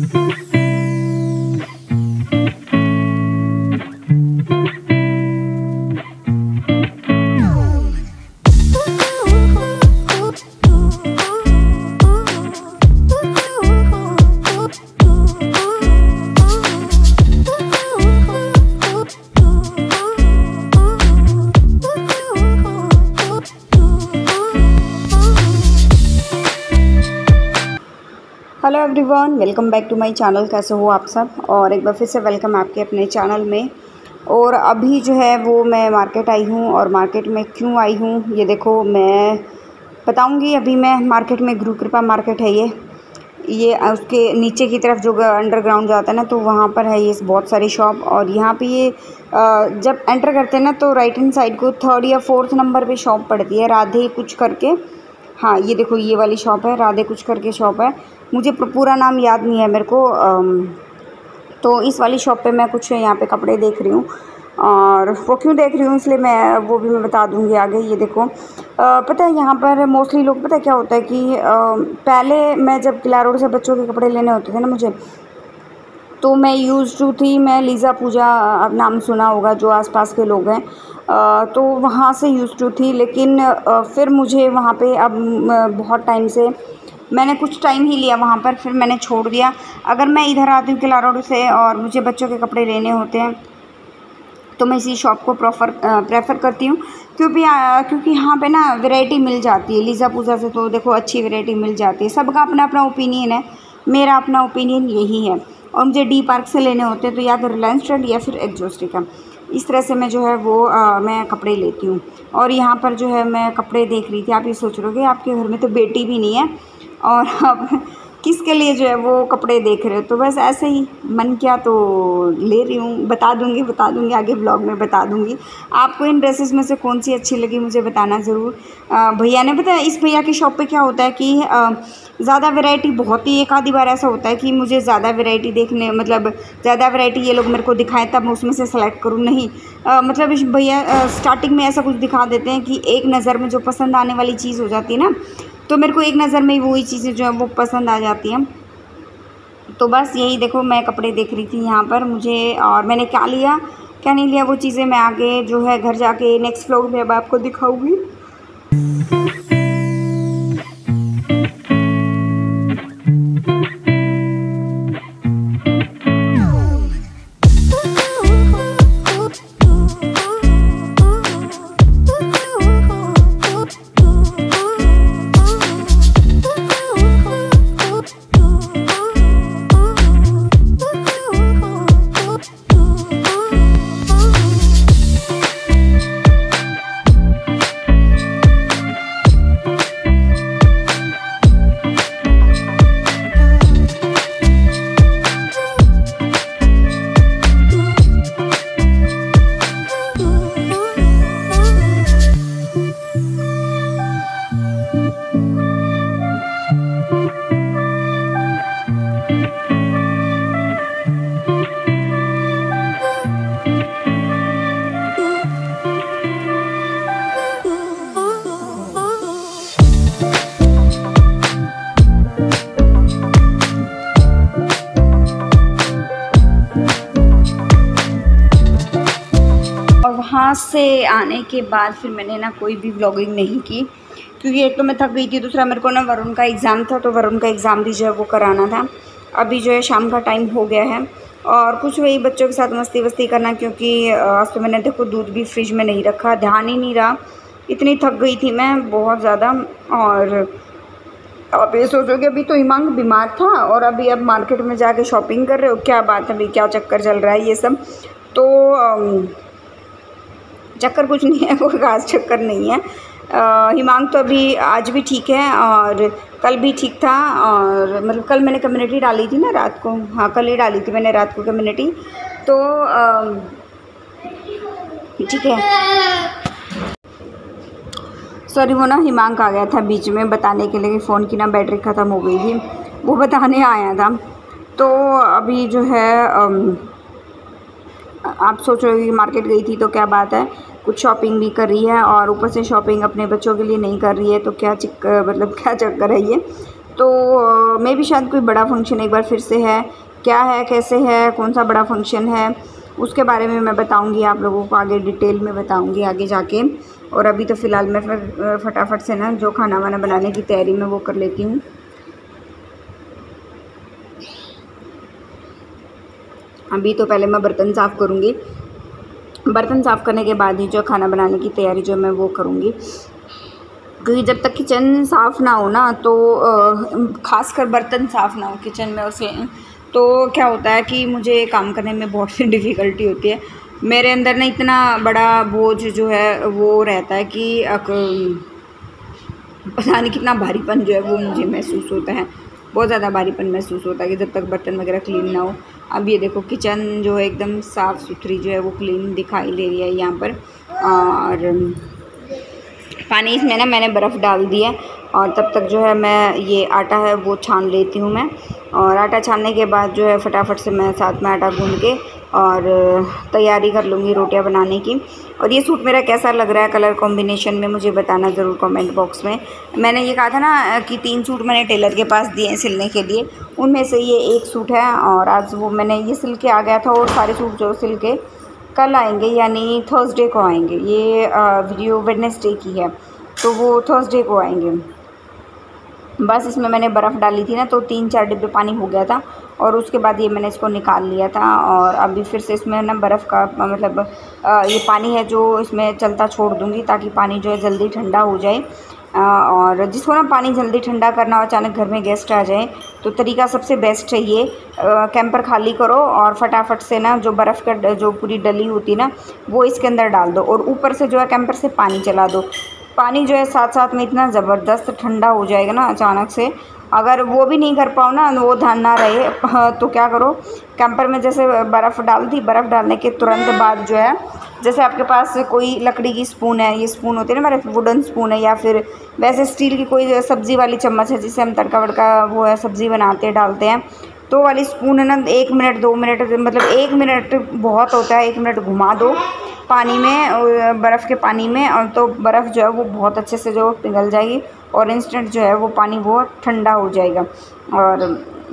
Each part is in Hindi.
Hello everyone, welcome back to my channel. कैसे हो आप सब? और एक बार फिर से वेलकम आपके अपने चैनल में। और अभी जो है वो मैं मार्केट आई हूँ। और मार्केट में क्यों आई हूँ ये देखो मैं बताऊँगी। अभी मैं मार्केट में गुरु कृपा मार्केट है ये उसके नीचे की तरफ जो अंडरग्राउंड जाता है ना, तो वहाँ पर है ये बहुत सारी शॉप। और यहाँ पे ये जब एंटर करते हैं ना तो राइट हैंड साइड को 3rd या 4th नंबर पे शॉप पड़ती है, राधे कुछ करके। हाँ, ये देखो ये वाली शॉप है, राधे कुछ करके शॉप है। मुझे पूरा नाम याद नहीं है मेरे को। तो इस वाली शॉप पे मैं कुछ यहाँ पे कपड़े देख रही हूँ। और वो क्यों देख रही हूँ इसलिए मैं बता दूँगी आगे। ये देखो पता है यहाँ पर मोस्टली लोग, पता है क्या होता है कि पहले मैं जब किला रोड से बच्चों के कपड़े लेने होते थे ना मुझे, तो मैं यूज़ टू थी, मैं लीज़ा पूजा, अब नाम सुना होगा जो आसपास के लोग हैं, तो वहाँ से यूज़ टू थी। लेकिन फिर मुझे वहाँ पे अब बहुत टाइम से मैंने कुछ टाइम ही लिया वहाँ पर, फिर मैंने छोड़ दिया। अगर मैं इधर आती हूँ किला रोड से और मुझे बच्चों के कपड़े लेने होते हैं तो मैं इसी शॉप को प्रेफर करती हूँ, क्योंकि यहाँ पे ना वैरायटी मिल जाती है। लीज़ा पूजा से तो देखो अच्छी वैरायटी मिल जाती है। सबका अपना अपना ओपिनियन है, मेरा अपना ओपिनियन यही है। और मुझे डी पार्क से लेने होते हैं तो या तो रिलायंस ट्रेंड या फिर एक्जॉस्टिका, इस तरह से मैं जो है वो मैं कपड़े लेती हूँ। और यहाँ पर जो है मैं कपड़े देख रही थी। आप ये सोच रहे हो कि आपके घर में तो बेटी भी नहीं है और आप किसके लिए जो है वो कपड़े देख रहे हो। तो बस ऐसे ही मन किया तो ले रही हूँ। बता दूँगी आगे ब्लॉग में बता दूँगी। आपको इन ड्रेसेस में से कौन सी अच्छी लगी मुझे बताना ज़रूर। भैया ने बताया, इस भैया की शॉप पे क्या होता है कि ज़्यादा वैरायटी बहुत ही, एक आधी बार ऐसा होता है कि मुझे ज़्यादा वैरायटी देखने, मतलब ज़्यादा वैरायटी ये लोग मेरे को दिखाएं तब मैं उसमें से सेलेक्ट करूँ, नहीं। मतलब इस भैया स्टार्टिंग में ऐसा कुछ दिखा देते हैं कि एक नज़र में जो पसंद आने वाली चीज़ हो जाती है ना, तो मेरे को एक नज़र में वही चीज़ें जो है वो पसंद आ जाती हैं। तो बस यही देखो मैं कपड़े देख रही थी यहाँ पर मुझे, और मैंने क्या लिया क्या नहीं लिया वो चीज़ें मैं आगे जो है घर जाके नेक्स्ट व्लॉग में अब आपको दिखाऊंगी। वहाँ से आने के बाद फिर मैंने ना कोई भी व्लॉगिंग नहीं की, क्योंकि एक तो मैं थक गई थी, दूसरा मेरे को ना वरुण का एग्ज़ाम था, तो वरुण का एग्ज़ाम भी जो है वो कराना था। अभी जो है शाम का टाइम हो गया है और कुछ वही बच्चों के साथ मस्ती वस्ती करना, क्योंकि आज तो मैंने देखो दूध भी फ्रिज में नहीं रखा, ध्यान ही नहीं रहा, इतनी थक गई थी मैं बहुत ज़्यादा। और आप ये सोचोगे अभी तो हिमांग बीमार था और अभी अब मार्केट में जाके शॉपिंग कर रहे हो, क्या बात है भाई, क्या चक्कर चल रहा है ये सब। तो चक्कर कुछ नहीं है, कोई खास चक्कर नहीं है। हिमांग तो अभी आज भी ठीक है और कल भी ठीक था। और मतलब कल मैंने कम्युनिटी डाली थी ना रात को, हाँ कल ही डाली थी मैंने रात को कम्युनिटी, तो ठीक है। सॉरी, वो ना हिमांग आ गया था बीच में बताने के लिए कि फ़ोन की ना बैटरी ख़त्म हो गई थी, वो बताने आया था। तो अभी जो है आप सोच रहे हो कि मार्केट गई थी तो क्या बात है, कुछ शॉपिंग भी कर रही है और ऊपर से शॉपिंग अपने बच्चों के लिए नहीं कर रही है, तो क्या चक्कर है ये। तो मे भी शायद कोई बड़ा फंक्शन एक बार फिर से है। क्या है, कैसे है, कौन सा बड़ा फंक्शन है, उसके बारे में मैं बताऊंगी आप लोगों को, आगे डिटेल में बताऊंगी आगे जाके। और अभी तो फ़िलहाल मैं फटाफट से ना जो खाना वाना बनाने की तैयारी में वो कर लेती हूँ। अभी तो पहले मैं बर्तन साफ़ करूँगी, बर्तन साफ़ करने के बाद ही जो खाना बनाने की तैयारी जो मैं वो करूँगी, क्योंकि जब तक किचन साफ़ ना हो ना, तो ख़ासकर बर्तन साफ़ ना हो किचन में उसे, तो क्या होता है कि मुझे काम करने में बहुत सी डिफ़िकल्टी होती है। मेरे अंदर ना इतना बड़ा बोझ जो है वो रहता है कि पता नहीं कितना भारीपन जो है वो मुझे महसूस होता है, बहुत ज़्यादा भारीपन महसूस होता है कि जब तक बर्तन वगैरह क्लीन ना हो। अब ये देखो किचन जो है एकदम साफ़ सुथरी जो है वो क्लीन दिखाई दे रही है यहाँ पर। और पानी इसमें ना मैंने बर्फ़ डाल दिया, और तब तक जो है मैं ये आटा है वो छान लेती हूँ मैं। और आटा छानने के बाद जो है फटाफट से मैं साथ में आटा गूँध के और तैयारी कर लूँगी रोटियां बनाने की। और ये सूट मेरा कैसा लग रहा है कलर कॉम्बिनेशन में, मुझे बताना ज़रूर कमेंट बॉक्स में। मैंने ये कहा था ना कि 3 सूट मैंने टेलर के पास दिए हैं सिलने के लिए, उनमें से ये एक सूट है, और आज वो मैंने ये सिल के आ गया था। और सारे सूट जो सिल के कल आएंगे, यानी थर्सडे को आएंगे। ये वीडियो वेडनेसडे की है, तो वो थर्सडे को आएंगे। बस इसमें मैंने बर्फ़ डाली थी ना, तो 3-4 डिब्बे पानी हो गया था, और उसके बाद ये मैंने इसको निकाल लिया था। और अभी फिर से इसमें ना बर्फ़ का मतलब ये पानी है जो इसमें चलता छोड़ दूँगी, ताकि पानी जो है जल्दी ठंडा हो जाए। और जिसको ना पानी जल्दी ठंडा करना हो, अचानक घर में गेस्ट आ जाए, तो तरीका सबसे बेस्ट है ये, कैंपर खाली करो और फटाफट से ना जो बर्फ़ का जो पूरी डली होती है ना, वो इसके अंदर डाल दो, और ऊपर से जो है कैंपर से पानी चला दो। पानी जो है साथ साथ में इतना ज़बरदस्त ठंडा हो जाएगा ना अचानक से। अगर वो भी नहीं कर पाओ ना, वो ध्यान ना रहे, तो क्या करो, कैंपर में जैसे बर्फ़ डाल दी, बर्फ़ डालने के तुरंत बाद जो है, जैसे आपके पास कोई लकड़ी की स्पून है, ये स्पून होती है ना, मेरे वुडन स्पून है, या फिर वैसे स्टील की कोई सब्ज़ी वाली चम्मच है जिससे हम तड़का वड़का वो है सब्ज़ी बनाते डालते हैं, तो वाली स्पून है ना, 1 मिनट 2 मिनट, मतलब 1 मिनट बहुत होता है, 1 मिनट घुमा दो पानी में, बर्फ़ के पानी में, और तो बर्फ़ जो है वो बहुत अच्छे से जो पिघल जाएगी, और इंस्टेंट जो है वो पानी वो ठंडा हो जाएगा। और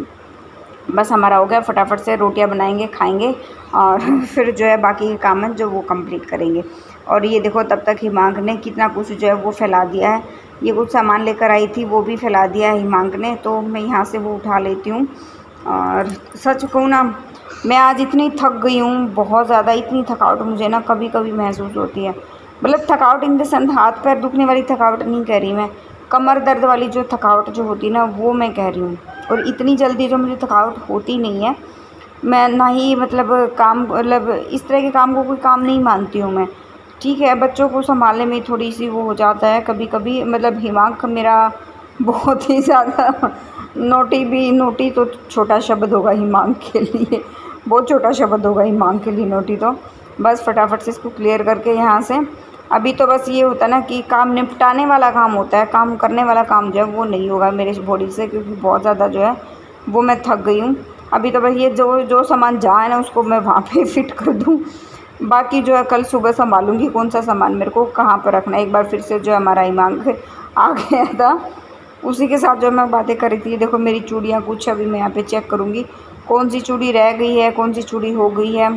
बस हमारा हो गया, फटाफट से रोटियां बनाएंगे, खाएंगे, और फिर जो है बाकी के काम है जो वो कंप्लीट करेंगे। और ये देखो तब तक हिमांक ने कितना कुछ जो है वो फैला दिया है, ये कुछ सामान लेकर आई थी वो भी फैला दिया है हिमांक ने, तो मैं यहाँ से वो उठा लेती हूँ। और सच कहूँ ना, मैं आज इतनी थक गई हूँ, बहुत ज़्यादा, इतनी थकावट मुझे ना कभी कभी महसूस होती है। मतलब थकावट इन द सेंस हाथ पैर दुखने वाली थकावट नहीं कह रही मैं, कमर दर्द वाली जो थकावट जो होती है ना, वो मैं कह रही हूँ। और इतनी जल्दी जो मुझे थकावट होती नहीं है, मैं ना ही मतलब काम, मतलब इस तरह के काम को कोई काम नहीं मानती हूँ मैं। ठीक है, बच्चों को संभालने में थोड़ी सी वो हो जाता है कभी कभी, मतलब हिमांक मेरा बहुत ही ज़्यादा नोटी तो छोटा शब्द होगा हिमांक के लिए, बहुत छोटा शब्द होगा हिमांक के लिए नोटी तो। बस फटाफट से इसको क्लियर करके यहाँ से, अभी तो बस ये होता है ना कि काम निपटाने वाला काम होता है, काम करने वाला काम जो है वो नहीं होगा मेरे बॉडी से, क्योंकि बहुत ज़्यादा जो है वो मैं थक गई हूँ। अभी तो बस ये जो सामान जहाँ है ना उसको मैं वहाँ पे फिट कर दूँ, बाकी जो है कल सुबह संभालूंगी कौन सा सामान मेरे को कहाँ पर रखना है। एक बार फिर से जो हमारा हिमांक आ गया था, उसी के साथ जो मैं बातें कर रही थी। देखो मेरी चूड़ियाँ कुछ, अभी मैं यहाँ पे चेक करूँगी कौन सी चूड़ी रह गई है, कौन सी चूड़ी हो गई है,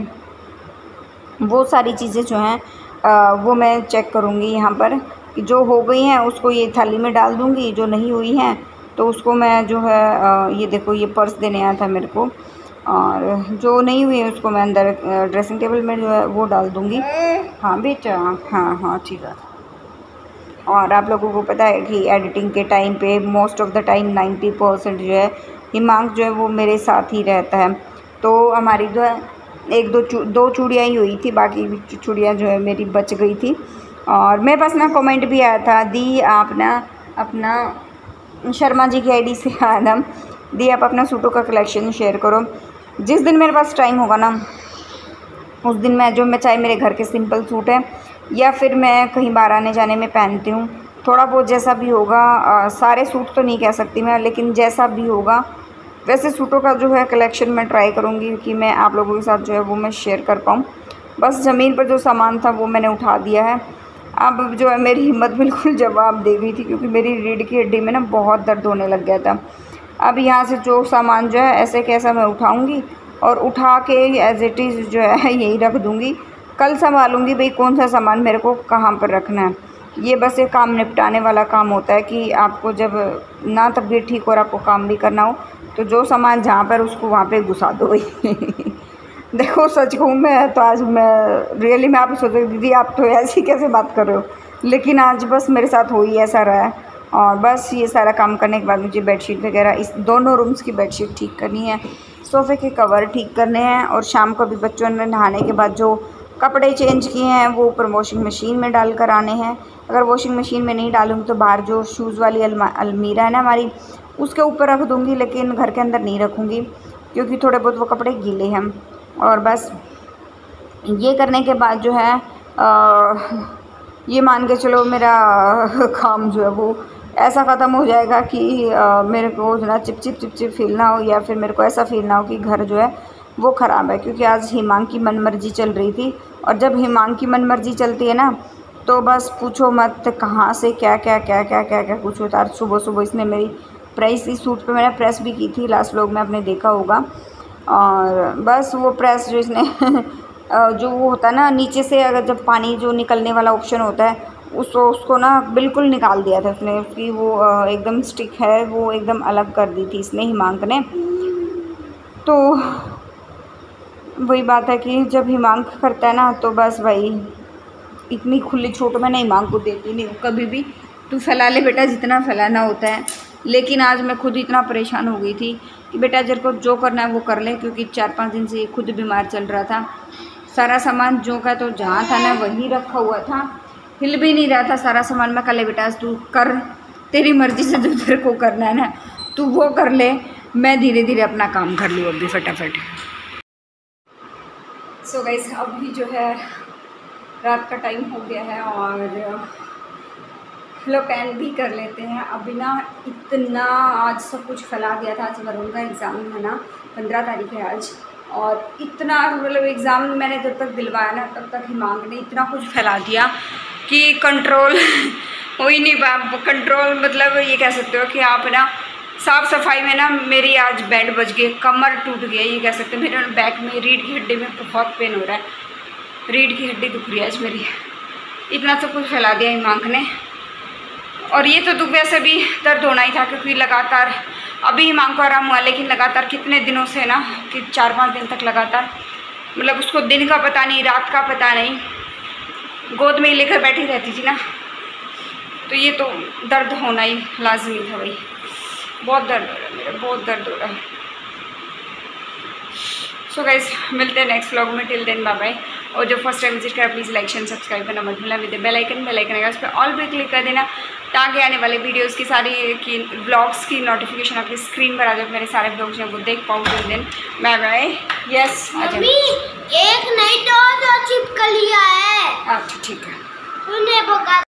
वो सारी चीज़ें जो हैं वो मैं चेक करूँगी यहाँ पर, कि जो हो गई हैं उसको ये थाली में डाल दूँगी, जो नहीं हुई हैं तो उसको मैं जो है ये देखो ये पर्स देने आया था मेरे को, और जो नहीं हुई है उसको मैं अंदर ड्रेसिंग टेबल में जो है वो डाल दूँगी। हाँ बेटा, हाँ हाँ ठीक है। और आप लोगों को पता है कि एडिटिंग के टाइम पे मोस्ट ऑफ़ द टाइम 90% जो है हिमांक जो है वो मेरे साथ ही रहता है। तो हमारी जो है एक दो चूड़ियाँ ही हुई थी, बाकी चूड़ियाँ जो है मेरी बच गई थी। और मेरे पास ना कमेंट भी आया था, दी आप ना अपना शर्मा जी की आईडी से आया था, दी आप अपना सूटों का कलेक्शन शेयर करो। जिस दिन मेरे पास टाइम होगा ना उस दिन मैं चाहे मेरे घर के सिंपल सूट हैं या फिर मैं कहीं बाहर आने जाने में पहनती हूँ, थोड़ा बहुत जैसा भी होगा, सारे सूट तो नहीं कह सकती मैं, लेकिन जैसा भी होगा वैसे सूटों का जो है कलेक्शन मैं ट्राई करूँगी कि मैं आप लोगों के साथ जो है वो मैं शेयर कर पाऊँ। बस ज़मीन पर जो सामान था वो मैंने उठा दिया है। अब जो है मेरी हिम्मत बिल्कुल जवाब दे गई थी, क्योंकि मेरी रीढ़ की हड्डी में ना बहुत दर्द होने लग गया था। अब यहाँ से जो सामान जो है ऐसे कैसा मैं उठाऊँगी और उठा के एज इट इज़ जो है यही रख दूँगी। कल संभालूँगी भाई कौन सा सामान मेरे को कहाँ पर रखना है। ये बस एक काम निपटाने वाला काम होता है कि आपको जब ना तबीयत ठीक हो और आपको काम भी करना हो तो जो सामान जहाँ पर उसको वहाँ पे घुसा दो देखो सच कहूँ मैं तो आज मैं रियली मैं आपको सोच रही दीदी आप तो ऐसी कैसे बात कर रहे हो, लेकिन आज बस मेरे साथ हो ही ऐसा रहा है। और बस ये सारा काम करने के बाद मुझे बेडशीट वगैरह इस दोनों रूम्स की बेडशीट ठीक करनी है, सोफ़े के कवर ठीक करने हैं और शाम को भी बच्चों ने नहाने के बाद जो कपड़े चेंज किए हैं वो ऊपर वॉशिंग मशीन में डाल कर आने हैं। अगर वॉशिंग मशीन में नहीं डालूँगी तो बाहर जो शूज़ वाली अलमीरा है ना हमारी उसके ऊपर रख दूँगी, लेकिन घर के अंदर नहीं रखूँगी क्योंकि थोड़े बहुत वो कपड़े गीले हैं। और बस ये करने के बाद जो है ये मान के चलो मेरा काम जो है वो ऐसा ख़त्म हो जाएगा कि मेरे को जो ना चिप फील ना हो या फिर मेरे को ऐसा फील ना हो कि घर जो है वो ख़राब है। क्योंकि आज हिमांग की मनमर्जी चल रही थी और जब हिमांग की मनमर्जी चलती है ना तो बस पूछो मत कहाँ से क्या कुछ होता है। सुबह इसने मेरी प्रेस इस सूट पे मैंने प्रेस भी की थी, लास्ट व्लॉग में आपने देखा होगा। और बस वो प्रेस जो इसने जो वो होता है ना नीचे से अगर जब पानी जो निकलने वाला ऑप्शन होता है उसको ना बिल्कुल निकाल दिया था उसने, उसकी वो एकदम स्टिक है वो एकदम अलग कर दी थी इसने हिमांक ने। तो वही बात है कि जब हिमांक करता है ना तो बस भाई इतनी खुली छूट मैं हिमांक को देती नहीं हूँ कभी भी, तू फैला ले बेटा जितना फैलाना होता है। लेकिन आज मैं खुद इतना परेशान हो गई थी कि बेटा जब को जो करना है वो कर ले, क्योंकि 4-5 दिन से खुद बीमार चल रहा था। सारा सामान जो का तो जहाँ था ना वहीं रखा हुआ था, हिल भी नहीं रहा था सारा सामान। मैं कल बेटा तू कर, तेरी मर्ज़ी से जो तेरे को करना है ना तू वो कर ले, मैं धीरे धीरे अपना काम कर लूँ अभी फटाफट। सो गाइस अभी जो है रात का टाइम हो गया है और लो पैन भी कर लेते हैं। अभी ना इतना आज सब कुछ फैला दिया था। आज वरुण का एग्ज़ाम है ना 15 तारीख है आज, और इतना मतलब एग्ज़ाम मैंने जब तक दिलवाया ना तब तक हिमांग ने इतना कुछ फैला दिया कि कंट्रोल हो ही नहीं पा। कंट्रोल मतलब ये कह सकते हो कि आप ना साफ़ सफाई में ना मेरी आज बैंड बज गए, कमर टूट गया ये कह सकते हैं। मेरे बैक में रीढ़ की हड्डी में बहुत पेन हो रहा है, रीढ़ की हड्डी दुख रही है आज मेरी। इतना सब कुछ फैला दिया हिमांक ने। और ये तो दुख वैसे भी दर्द होना ही था क्योंकि लगातार अभी हिमांक को आराम हुआ, लेकिन लगातार कितने दिनों से ना कि 4-5 दिन तक लगातार मतलब उसको दिन का पता नहीं रात का पता नहीं, गोद में ही लेकर बैठी रहती थी ना, तो ये तो दर्द होना ही लाजमी था भाई। बहुत दर्द हो रहा है मेरा, बहुत दर्द हो रहा है। सो गाइस मिलते हैं नेक्स्ट व्लॉग में, टिल देन बाय बाय। और जो फर्स्ट टाइम विजिट करा प्लीज़ लाइक शेयर सब्सक्राइब करना मत भूलना, विद बेल आइकन आएगा उस पर ऑल पे क्लिक कर देना ताकि आने वाले वीडियोस की सारी की व्लॉग्स की नोटिफिकेशन आपकी स्क्रीन पर आ जाए, मेरे सारे व्लॉग्स हैं वो देख पाऊँ। Till then bye bye. Yes एक नहीं तो चिपक लिया है। अच्छा ठीक है। तूने